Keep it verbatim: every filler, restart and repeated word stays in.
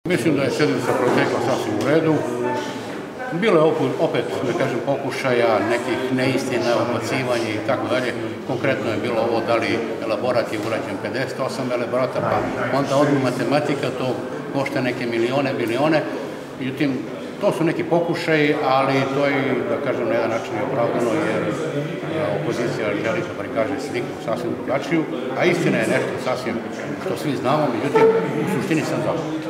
Mislim da je sedmica protekla sasvim u redu. Bilo je opet, da kažem, pokušaja nekih neistina, odbacivanja i tako dalje. Konkretno je bilo ovo da li elaborat je urađen pedeset osam elaborata, pa onda odmah matematika, to košta neke milione, bilione. Međutim, to su neki pokušaji, ali to je, da kažem, na jedan način je opravdano, jer opozicija želi da prikaže sliku sasvim drugačiju, a istina je nešto sasvim što svi znamo, međutim, u suštini sam zapravo.